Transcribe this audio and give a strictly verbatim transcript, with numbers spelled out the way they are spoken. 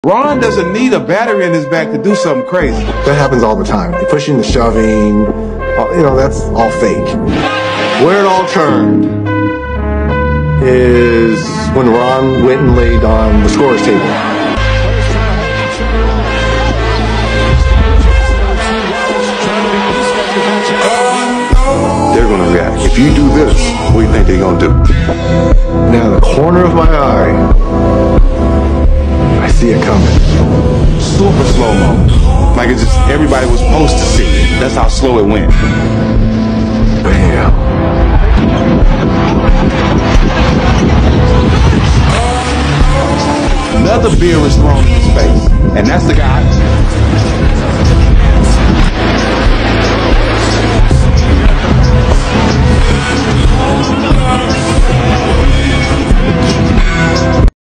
Ron doesn't need a battery in his back to do something crazy. That happens all the time. The pushing, the shoving, you know, that's all fake. Where it all turned is when Ron went and laid on the scorer's table. They're going to react. If you do this, what do you think they're going to do? Now, in the corner of my eye, I see it coming. Super slow-mo. Like it's just everybody was supposed to see it. That's how slow it went. Bam. Another beer was thrown in his face. And that's the guy